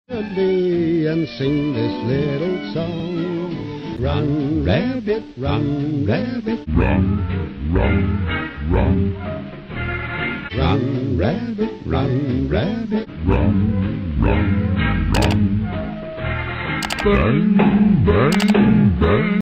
And sing this little song. Run, rabbit, run, rabbit, Run, run, run, run, rabbit, run, rabbit. run, run, run. Bang, bang.